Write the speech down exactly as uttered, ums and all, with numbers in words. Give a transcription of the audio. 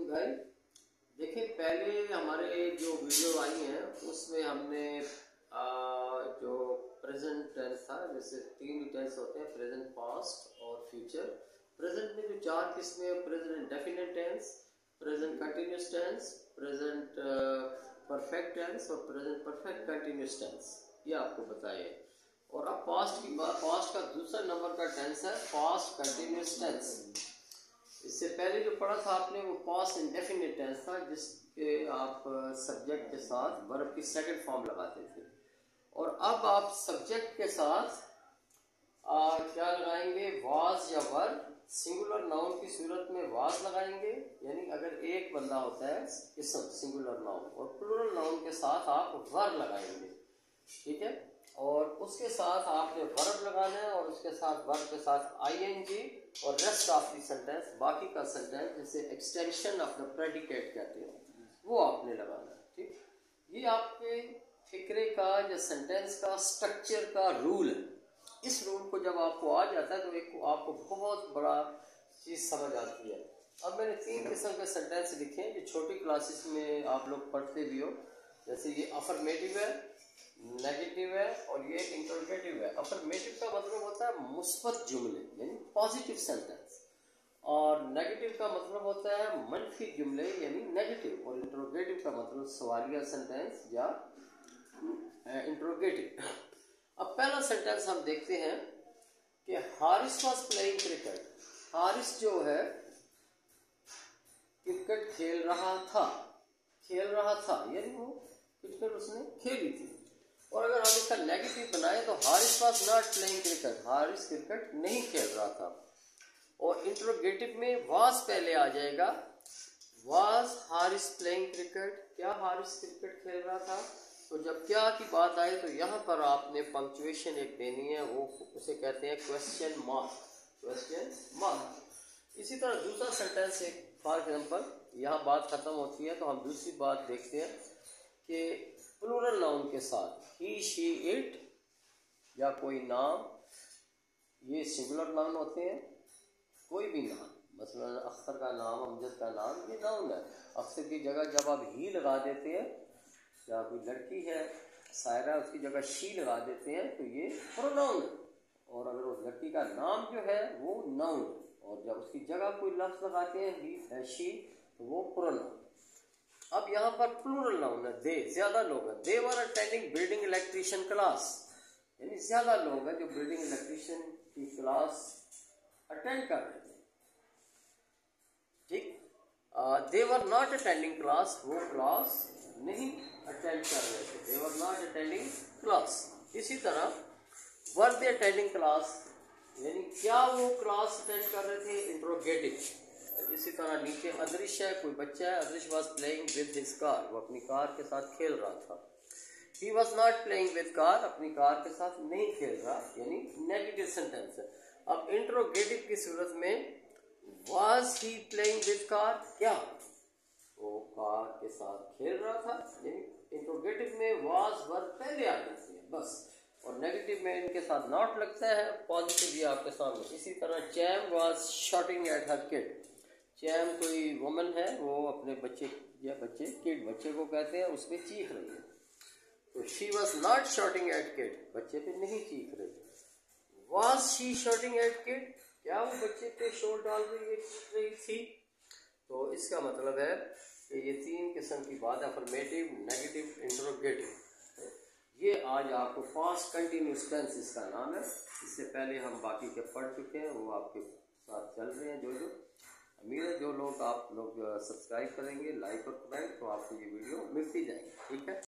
Guys, देखिए पहले हमारे जो वीडियो आई हैं उसमें हमने आ, जो प्रेजेंट टेंस था, जैसे तीन टेंस होते हैं, प्रेजेंट, पास्ट और फ्यूचर। प्रेजेंट में जो चार किस्में, present definite tense, present continuous tense, present perfect tense और प्रेजेंट परफेक्ट कंटिन्यूस टेंस, ये आपको बताइए। और अब पास्ट की बात, पास्ट का दूसरा नंबर का टेंस है पास्ट कंटिन्यूस टेंस। इससे पहले जो पढ़ा था आपने वो पास्ट इंडेफिनिट टेंस था, जिसके आप सब्जेक्ट के साथ वर्ब की सेकंड फॉर्म लगाते थे। और अब आप सब्जेक्ट के साथ आ, क्या लगाएंगे, वाज या वर। सिंगुलर नाउन की सूरत में वाज लगाएंगे, यानी अगर एक बंदा होता है इसम सिंगुलर नाउन, और प्लूरल नाउन के साथ आप वर लगाएंगे, ठीक है। और उसके साथ आपने वर्ब लगाना है, और उसके साथ वर्ब के साथ आईएनजी और रेस्ट ऑफ दी सेंटेंस, बाकी का सेंटेंस जिसे एक्सटेंशन ऑफ द प्रेडिकेट कहते हैं, वो आपने लगाना है, ठीक। ये आपके फिक्रे का या सेंटेंस का स्ट्रक्चर का रूल है। इस रूल को जब आपको आ जाता है तो एक आपको बहुत बड़ा चीज़ समझ आती है। अब मैंने तीन किस्म के सेंटेंस लिखे हैं जो छोटी क्लासेस में आप लोग पढ़ते भी हो, जैसे ये अफर्मेटिव है, नेगेटिव है और ये इंटरोगेटिव है। अफर्मेटिव का मतलब होता है मुस्बत जुमले, यानी पॉजिटिव सेंटेंस, और नेगेटिव का मतलब होता है मनफी जुमले यानी नेगेटिव, और इंटरोगेटिव का मतलब सवालिया सेंटेंस या इंटरोगेटिव। अब पहला सेंटेंस हम देखते हैं कि Haris was playing cricket. Haris जो है क्रिकेट खेल रहा था, खेल रहा था यानी वो क्रिकेट उसने खेली थी। और अगर हम इसका नेगेटिव बनाए तो Haris was not playing cricket, Haris cricket नहीं खेल रहा था। और इंट्रोगेटिव में वाज पहले आ जाएगा, वाज हारिस प्लेइंग क्रिकेट, क्या हारिस क्रिकेट खेल रहा था। तो जब क्या की बात आए तो यहाँ पर आपने पंक्चुएशन एक देनी है, वो उसे कहते हैं क्वेश्चन मार्क, क्वेश्चन मार्क। इसी तरह दूसरा सेंटेंस एक, फॉर एग्जाम्पल, यहाँ बात खत्म होती है तो हम दूसरी बात देखते हैं कि प्लूरल नाउन के साथ ही, शी, इट या कोई नाम, ये सिंगुलर नाउन होते हैं। कोई भी नाम, मसलन अख्तर का नाम, अमजद का नाम, ये नाउन है। अख्तर की जगह जब आप ही लगा देते हैं, या कोई लड़की है सायरा, उसकी जगह शी लगा देते हैं तो ये प्रोनाउन है। और अगर उस लड़की का नाम जो है वो नाउन, और जब उसकी जगह कोई लफ्ज लगाते हैं ही है शी, तो वो प्रोनाउन। अब यहाँ पर प्लूरल नाउन है, दे, ज्यादा लोग हैं। They were attending building electrician class, यानी ज्यादा लोग हैं जो बिल्डिंग इलेक्ट्रिशियन की क्लास अटेंड कर रहे थे, ठीक। They were not attending class, वो क्लास नहीं अटेंड कर रहे थे, they were not attending class. इसी तरह वर दे अटेंडिंग क्लास, यानी क्या वो क्लास अटेंड कर रहे थे, इंट्रोगेटिव। इसी तरह नीचे अदृश्य है, कोई बच्चा है, अदृश्य was playing with his car, वो अपनी कार के साथ खेल रहा था। He was not playing with car, अपनी कार के साथ नहीं खेल रहा, यानी नेगेटिव सेंटेंस है। अब इंट्रोगेटिव की सूरत में was he playing with car, क्या वो कार के साथ खेल रहा था, यानी इंट्रोगेटिव में वाज वर्ब पहले आ जाती है बस, और नेगेटिव में इनके साथ नॉट लगता है, पॉजिटिव ये आपके सामने। इसी तरह Cham was shouting at her kid, Cham कोई वुमन है, वो अपने बच्चे या बच्चे किड बच्चे को कहते हैं, उसमें चीख रही है, तो she was not shouting at kid, बच्चे पे नहीं चीख रही। Was she shouting at kid, क्या वो बच्चे पे शोर डाल रही थी। तो इसका मतलब है कि ये तीन किस्म की बात, अफर्मेटिव, नेगेटिव, इंट्रोगेटिव, ये आज आपको पास्ट कंटिन्यूस टेंस इसका नाम है। इससे पहले हम बाकी के पढ़ चुके हैं, वो आपके साथ चल रहे हैं जो जो उम्मीद है जो लोग आप लोग सब्सक्राइब करेंगे, लाइक और कमेंट, तो आपको ये वीडियो मिलती जाएगी, ठीक है।